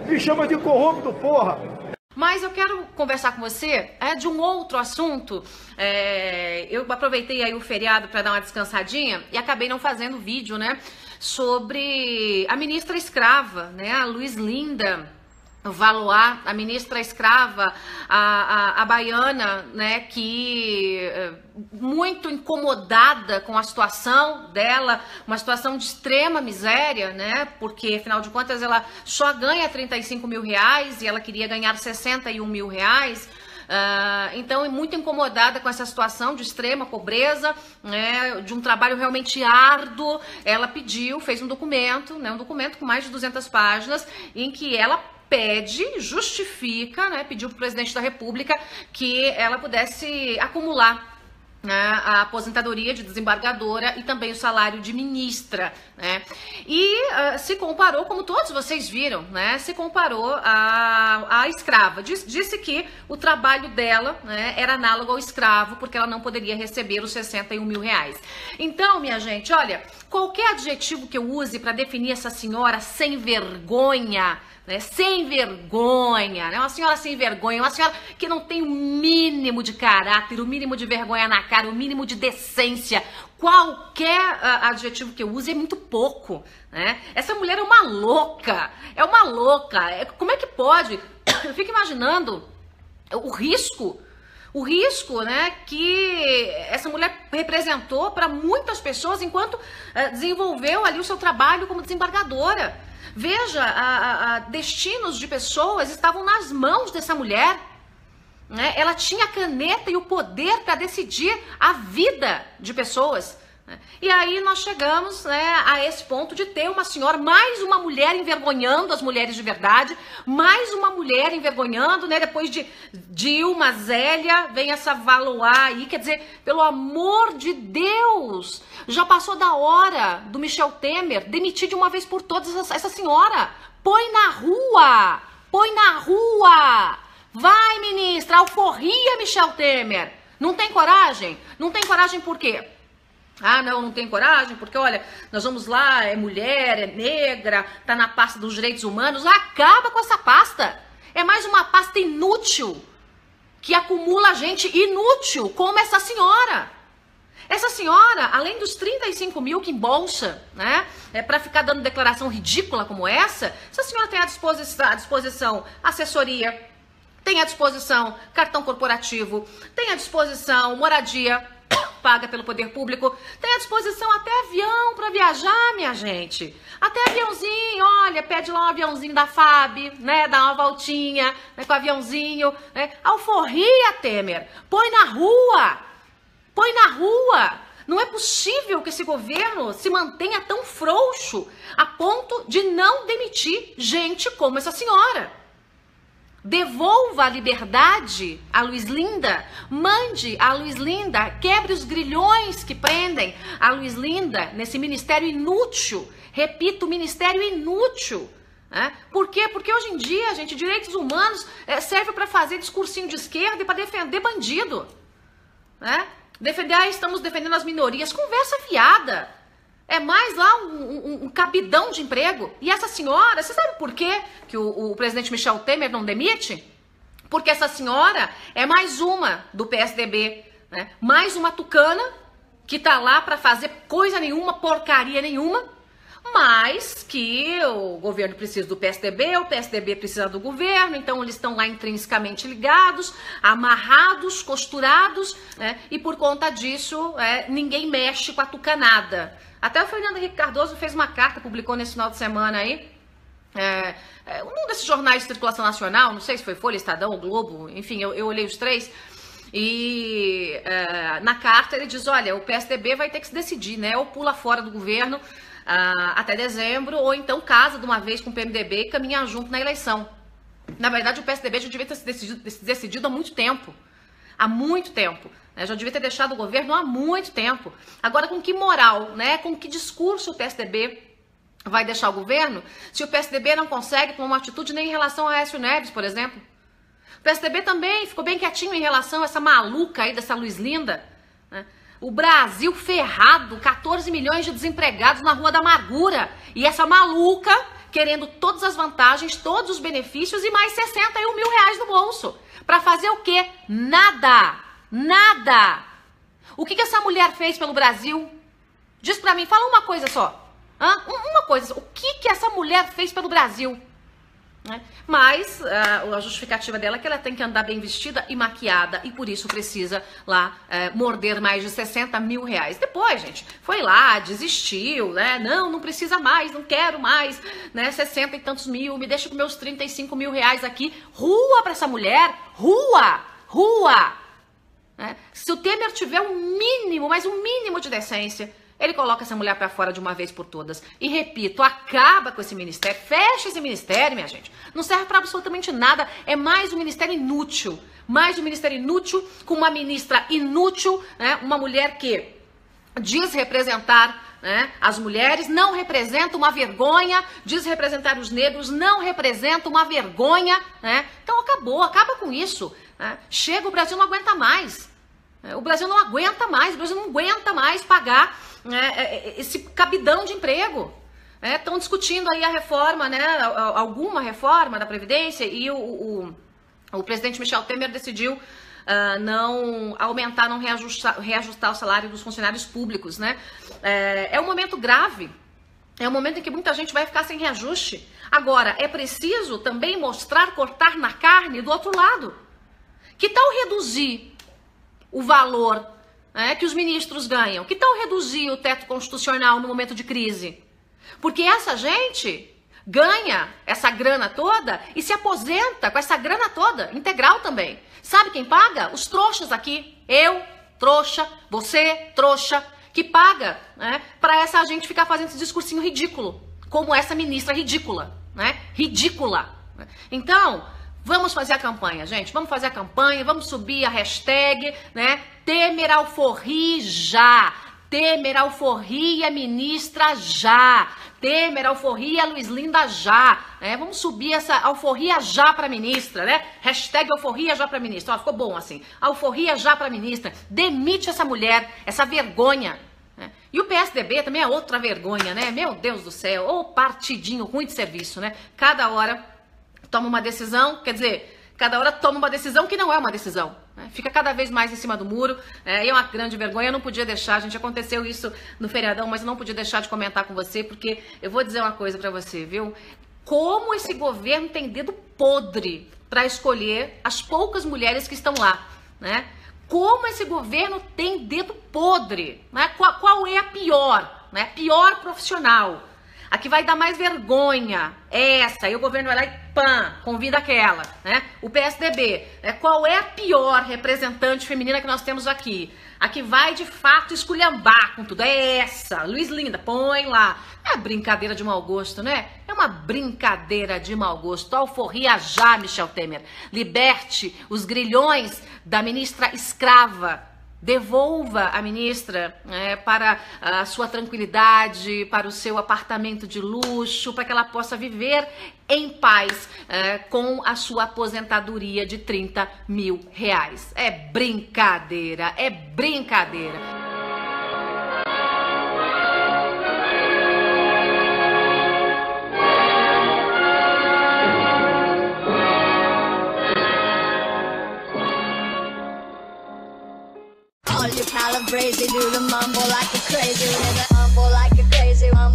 Me chama de corrupto, porra! Mas eu quero conversar com você de um outro assunto. Eu aproveitei aí o feriado para dar uma descansadinha e acabei não fazendo vídeo, né, sobre a ministra escrava, né, a Luizlinda Valois, a ministra escrava, a baiana, né, que muito incomodada com a situação dela, uma situação de extrema miséria, né, porque afinal de contas ela só ganha 35 mil reais e ela queria ganhar 61 mil reais. Então, muito incomodada com essa situação de extrema pobreza, né, de um trabalho realmente árduo, ela pediu, fez um documento, né, um documento com mais de 200 páginas, em que ela pede, justifica, né, pediu para o presidente da República que ela pudesse acumular, né, a aposentadoria de desembargadora e também o salário de ministra, né? E se comparou, como todos vocês viram, né, se comparou à escrava. Disse que o trabalho dela, né, era análogo ao escravo, porque ela não poderia receber os 61 mil reais. Então, minha gente, olha, qualquer adjetivo que eu use para definir essa senhora sem vergonha, né, sem vergonha, né, uma senhora sem vergonha, uma senhora que não tem o mínimo de caráter, o mínimo de vergonha na cara, o mínimo de decência, qualquer adjetivo que eu use é muito pouco, né? Essa mulher é uma louca, como é que pode? Eu fico imaginando o risco, né, que essa mulher representou para muitas pessoas enquanto desenvolveu ali o seu trabalho como desembargadora. Veja, destinos de pessoas estavam nas mãos dessa mulher, né? Ela tinha a caneta e o poder para decidir a vida de pessoas, né? E aí nós chegamos, né, a esse ponto de ter uma senhora, mais uma mulher envergonhando as mulheres de verdade, mais uma mulher envergonhando, né, depois de Dilma, Zélia, vem essa Valois aí, quer dizer, pelo amor de Deus, já passou da hora do Michel Temer demitir de uma vez por todas essa senhora. Põe na rua, vai, ministra, alforria Michel Temer. Não tem coragem? Não tem coragem por quê? Ah, não tem coragem, porque olha, nós vamos lá, é mulher, é negra, tá na pasta dos direitos humanos, acaba com essa pasta. É mais uma pasta inútil, que acumula gente inútil, como essa senhora. Essa senhora, além dos 35 mil que embolsa, né, para ficar dando declaração ridícula como essa senhora tem à disposição assessoria, tem à disposição cartão corporativo, tem à disposição moradia paga pelo poder público, tem à disposição até avião para viajar, minha gente. Até aviãozinho, olha, pede lá um aviãozinho da FAB, né, dá uma voltinha, né, com o aviãozinho, né. Alforria, Temer, põe na rua. Não é possível que esse governo se mantenha tão frouxo a ponto de não demitir gente como essa senhora. Devolva a liberdade à Luizlinda, mande a Luizlinda, quebre os grilhões que prendem a Luizlinda nesse ministério inútil. Repito, ministério inútil. Né? Por quê? Porque hoje em dia, gente, direitos humanos serve para fazer discursinho de esquerda e para defender bandido. Né? Estamos defendendo as minorias, conversa fiada. É mais lá um cabidão de emprego. E essa senhora, você sabe por quê que o presidente Michel Temer não demite? Porque essa senhora é mais uma do PSDB, né? Mais uma tucana que tá lá para fazer coisa nenhuma, porcaria nenhuma, mas que o governo precisa do PSDB, o PSDB precisa do governo, então eles estão lá intrinsecamente ligados, amarrados, costurados, né? E por conta disso, ninguém mexe com a tucanada. Até o Fernando Henrique Cardoso fez uma carta, publicou nesse final de semana aí, um desses jornais de circulação nacional, não sei se foi Folha, Estadão ou Globo, enfim, eu olhei os três, e na carta ele diz, olha, o PSDB vai ter que se decidir, né, ou pula fora do governo até dezembro, ou então casa de uma vez com o PMDB e caminha junto na eleição. Na verdade, o PSDB já devia ter se decidido há muito tempo. Há muito tempo. Né? Já devia ter deixado o governo há muito tempo. Agora, com que moral, né? Com que discurso o PSDB vai deixar o governo se o PSDB não consegue tomar uma atitude nem em relação a Aécio Neves, por exemplo? O PSDB também ficou bem quietinho em relação a essa maluca aí, dessa Luizlinda, né? O Brasil ferrado, 14 milhões de desempregados na Rua da Amargura. E essa maluca querendo todas as vantagens, todos os benefícios e mais 61 mil reais no bolso. Pra fazer o quê? Nada. Nada. O que essa mulher fez pelo Brasil? Diz pra mim, fala uma coisa só. Uma coisa, o que essa mulher fez pelo Brasil? Mas a justificativa dela é que ela tem que andar bem vestida e maquiada e por isso precisa lá morder mais de 60 mil reais. Depois, gente, foi lá, desistiu, né? Não precisa mais, não quero mais, né? 60 e tantos mil, me deixa com meus 35 mil reais aqui. Rua pra essa mulher, rua. Né? Se o Temer tiver um mínimo, mas um mínimo de decência, ele coloca essa mulher pra fora de uma vez por todas. E repito, acaba com esse ministério, fecha esse ministério, minha gente. Não serve pra absolutamente nada, é mais um ministério inútil. Mais um ministério inútil, com uma ministra inútil, né? Uma mulher que diz representar, né, as mulheres, não representa, uma vergonha, diz representar os negros, não representa, uma vergonha, né? Então acaba com isso. Né? Chega, o Brasil não aguenta mais. O Brasil não aguenta mais pagar, né, esse cabidão de emprego. Estão discutindo aí a reforma, né, alguma reforma da Previdência e o presidente Michel Temer decidiu não aumentar, não reajustar o salário dos funcionários públicos. Né? É um momento grave, é um momento em que muita gente vai ficar sem reajuste. Agora, é preciso também mostrar, cortar na carne do outro lado. Que tal reduzir o valor, né, que os ministros ganham? Que tal reduzir o teto constitucional no momento de crise? Porque essa gente ganha essa grana toda e se aposenta com essa grana toda, integral também. Sabe quem paga? Os trouxas aqui. Eu, trouxa, você, trouxa, que paga, né, para essa gente ficar fazendo esse discursinho ridículo, como essa ministra ridícula, né? Ridícula. Então, vamos fazer a campanha, gente. Vamos fazer a campanha, vamos subir a hashtag, né? Temer alforrie já. Temer alforrie ministra já. Temer alforrie Luiz Linda já. Vamos subir essa alforria já para ministra, né? Hashtag alforria já para ministra. Ó, ficou bom assim. Alforria já para ministra. Demite essa mulher, essa vergonha. Né? E o PSDB também é outra vergonha, né? Meu Deus do céu. Ô partidinho ruim de serviço, né? Cada hora toma uma decisão, quer dizer, cada hora toma uma decisão que não é uma decisão. Né? Fica cada vez mais em cima do muro. E é uma grande vergonha. Eu não podia deixar, gente, aconteceu isso no feriadão, mas eu não podia deixar de comentar com você, porque eu vou dizer uma coisa pra você, viu? Como esse governo tem dedo podre pra escolher as poucas mulheres que estão lá, né? Como esse governo tem dedo podre, né? Qual é a pior, né? Pior profissional. A que vai dar mais vergonha é essa. Aí o governo vai lá e convida aquela, né? O PSDB, qual é a pior representante feminina que nós temos aqui? A que vai de fato esculhambar com tudo. É essa, Luiz Linda, põe lá. É brincadeira de mau gosto, né? É uma brincadeira de mau gosto. Alforria já, Michel Temer. Liberte os grilhões da ministra escrava. Devolva a ministra para a sua tranquilidade, para o seu apartamento de luxo, para que ela possa viver em paz com a sua aposentadoria de 30 mil reais. É brincadeira, é brincadeira. All you calibrazy do the mumble like a crazy, mumble like a crazy, mumble.